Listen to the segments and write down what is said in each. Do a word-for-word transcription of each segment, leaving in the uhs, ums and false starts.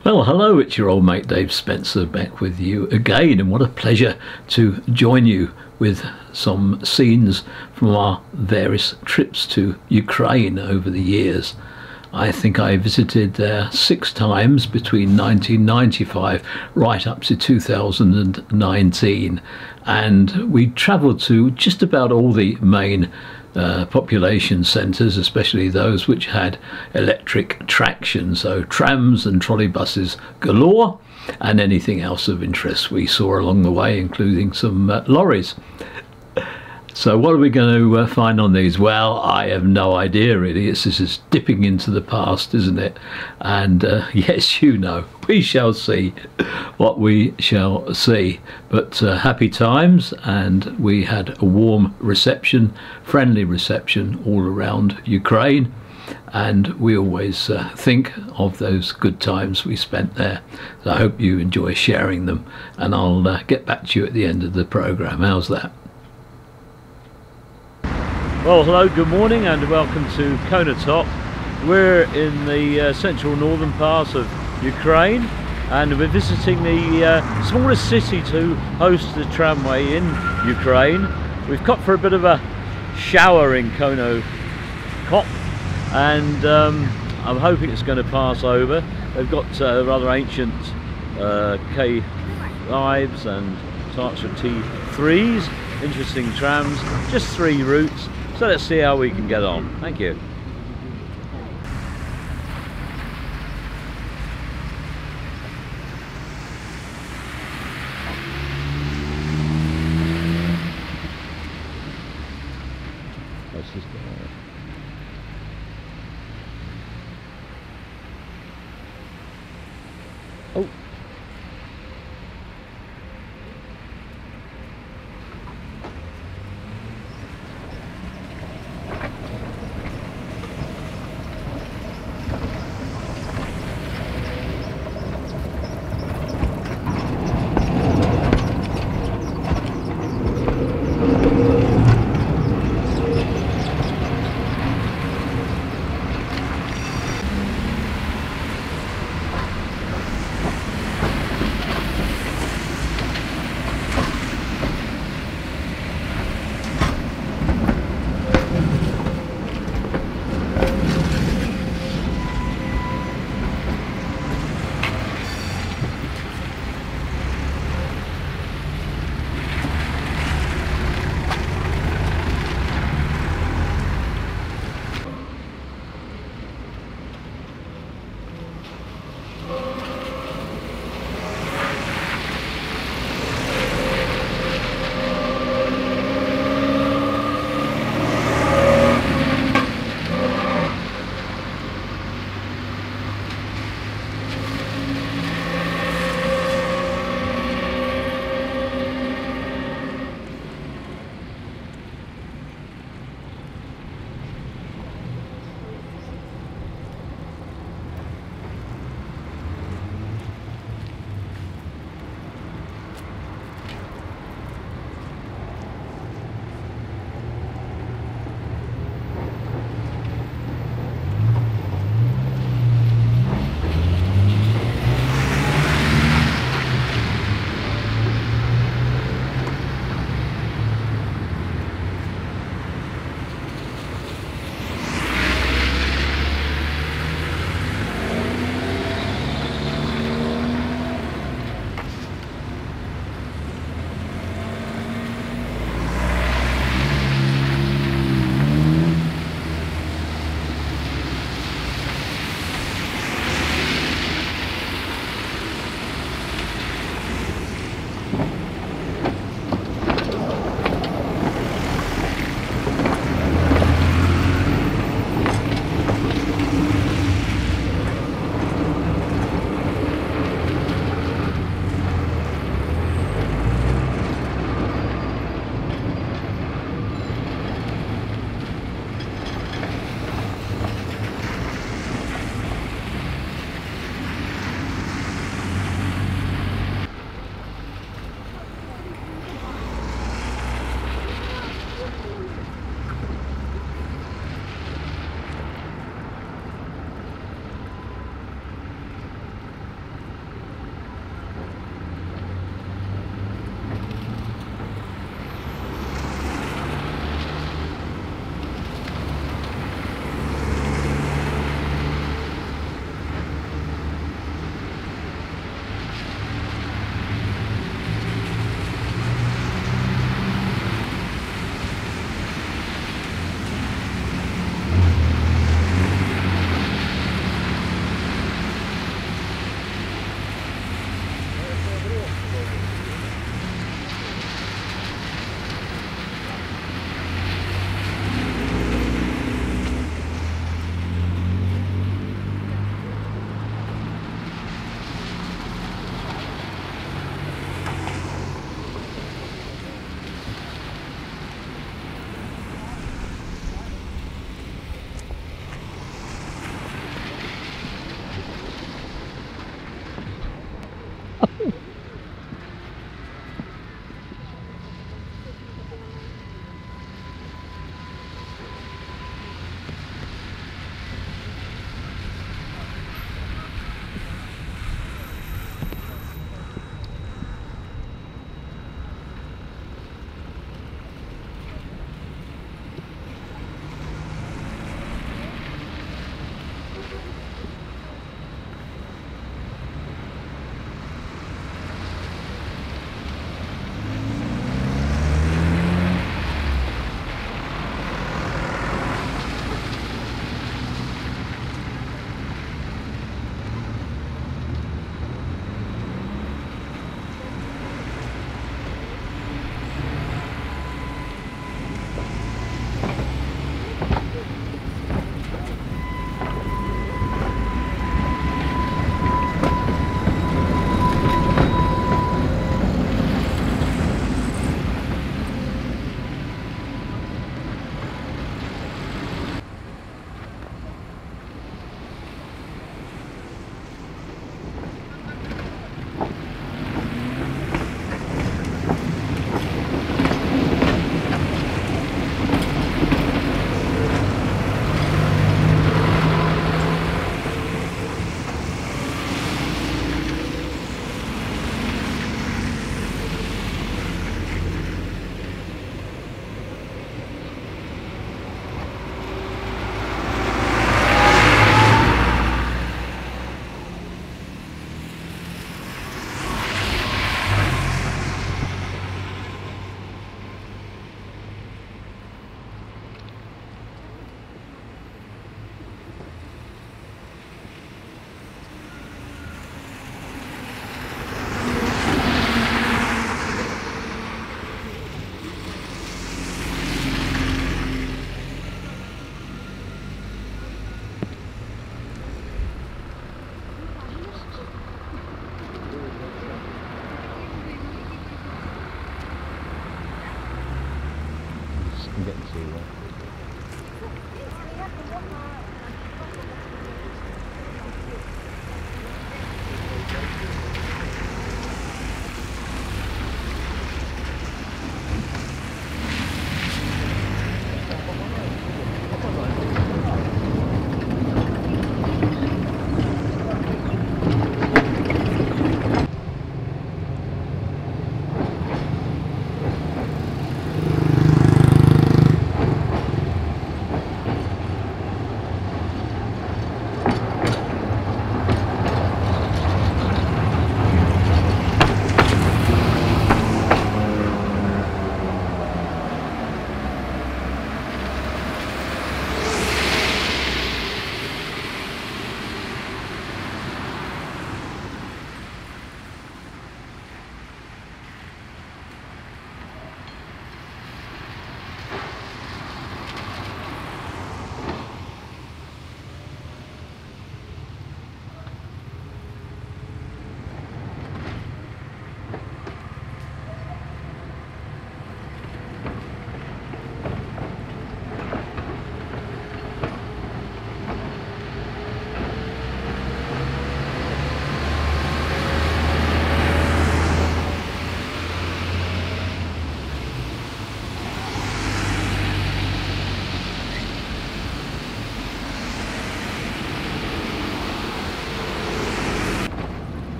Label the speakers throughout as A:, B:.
A: Well, hello, it's your old mate Dave Spencer back with you again, and what a pleasure to join you with some scenes from our various trips to Ukraine over the years. I think I visited there six times between nineteen ninety-five right up to two thousand nineteen, and we travelled to just about all the main Uh, population centres, especially those which had electric traction, so trams and trolleybuses galore, and anything else of interest we saw along the way, including some uh, lorries. So what are we going to uh, find on these? Well, I have no idea really. It's this is dipping into the past, isn't it? And uh, yes, you know, we shall see what we shall see. But uh, happy times, and we had a warm reception, friendly reception all around Ukraine. And we always uh, think of those good times we spent there. So I hope you enjoy sharing them, and I'll uh, get back to you at the end of the programme. How's that? Well, hello, good morning and welcome to KONOTOP. We're in the uh, central northern part of Ukraine, and we're visiting the uh, smallest city to host the tramway in Ukraine. We've got for a bit of a shower in KONOTOP, and um, I'm hoping it's going to pass over. They've got uh, rather ancient uh, K fives and types of T threes, interesting trams, just three routes. So let's see how we can get on. Thank you. Oh.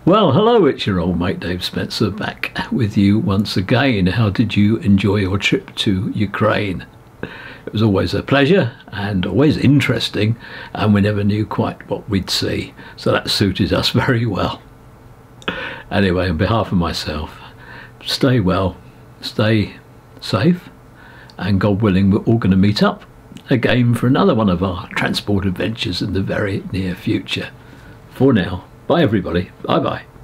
A: Well, hello, it's your old mate Dave Spencer back with you once again. How did you enjoy your trip to Ukraine? It was always a pleasure and always interesting, and we never knew quite what we'd see, so that suited us very well. Anyway, on behalf of myself, stay well, stay safe, and God willing, we're all going to meet up again for another one of our transport adventures in the very near future. For now, bye everybody, bye bye.